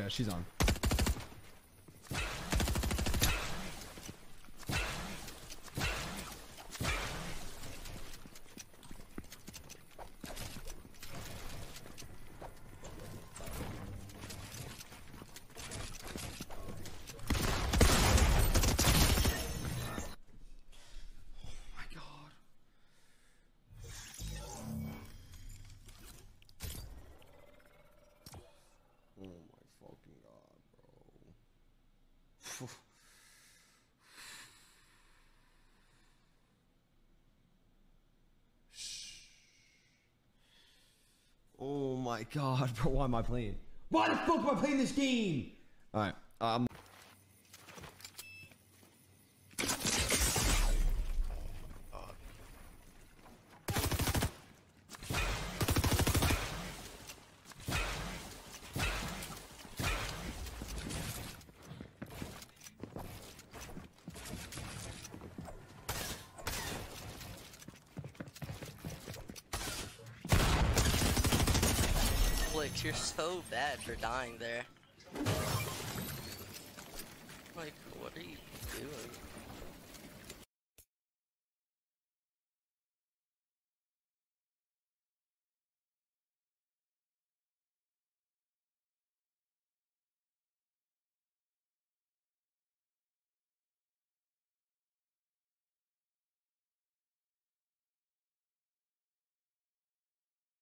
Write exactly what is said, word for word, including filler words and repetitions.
Yeah, she's on. Oh my god, bro, why am I playing? Why the fuck am I playing this game? Alright, um... Flix, you're so bad for dying there. Like, what are you doing?